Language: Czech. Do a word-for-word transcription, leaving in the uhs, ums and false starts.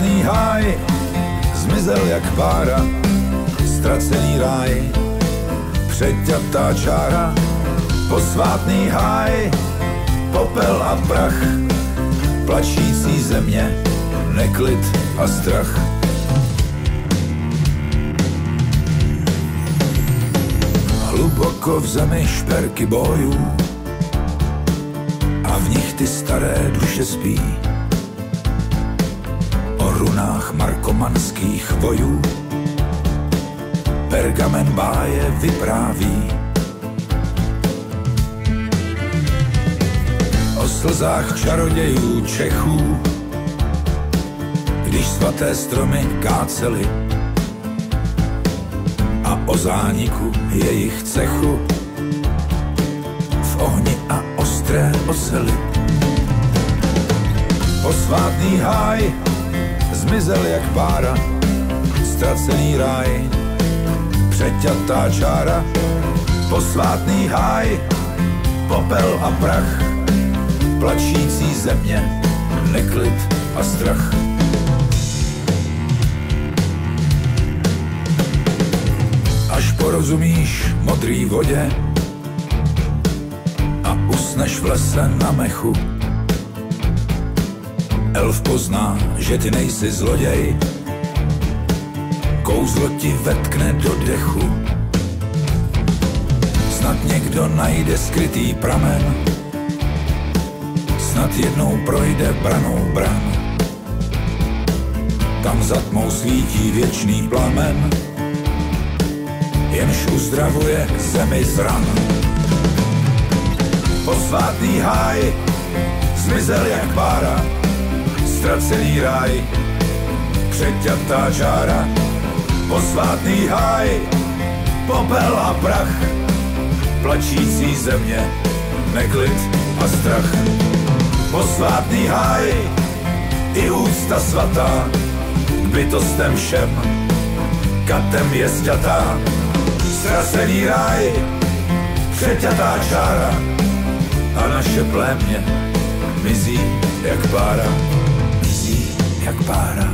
Posvátný háj zmizel jak pára, ztracený ráj, přeťatá čára. Posvátný háj, popel a prach, plačící země, neklid a strach. Hluboko v zemi šperky bojů a v nich ty staré duše spí. O runách markomanských bojů pergamen báje vypráví. O slzách čarodějů Čechů, když svaté stromy kácely, a o zániku jejich cechu v ohni a ostré osely. Posvátný háj zmizel jak pára, ztracený ráj, přeťatá čára. Posvátný háj, popel a prach, plačící země, neklid a strach. Až porozumíš modrý vodě a usneš v lese na mechu, elf pozná, že ty nejsi zloděj, kouzlo ti vetkne do dechu. Snad někdo najde skrytý pramen, snad jednou projde branou bran. Tam za tmou svítí věčný plamen, jenž uzdravuje zemi z ran. Posvátný háj zmizel jak pára, ztracený ráj, přeťatá čára. Posvátný háj, popel a prach, plačící země, neklid a strach. Posvátný háj, i úcta svatá k bytostem všem, katem je sťatá. Ztracený ráj, přeťatá čára a naše plémě mizí jak pára, mizí jak pára.